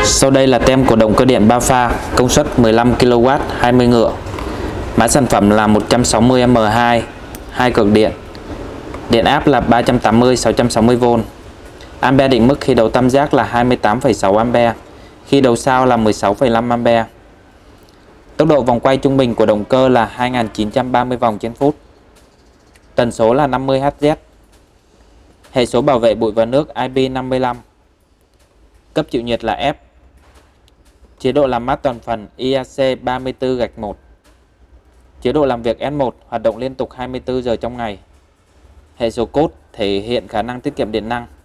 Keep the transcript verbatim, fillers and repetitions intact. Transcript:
Sau đây là tem của động cơ điện ba pha, công suất mười lăm ki lô oát, hai mươi ngựa. Mã sản phẩm là một trăm sáu mươi ampe hai, hai cực điện. Điện áp là ba trăm tám mươi sáu trăm sáu mươi vôn. Ampe định mức khi đầu tam giác là hai mươi tám phẩy sáu ampe, khi đầu sao là mười sáu phẩy năm ampe. Tốc độ vòng quay trung bình của động cơ là hai nghìn chín trăm ba mươi vòng trên phút. Tần số là năm mươi héc giờ. Hệ số bảo vệ bụi và nước I P năm mươi lăm. Cấp chịu nhiệt là F. Chế độ làm mát toàn phần I A C ba mươi tư gạch một. Chế độ làm việc S một, hoạt động liên tục hai mươi tư giờ trong ngày. Hệ số cốt thể hiện khả năng tiết kiệm điện năng.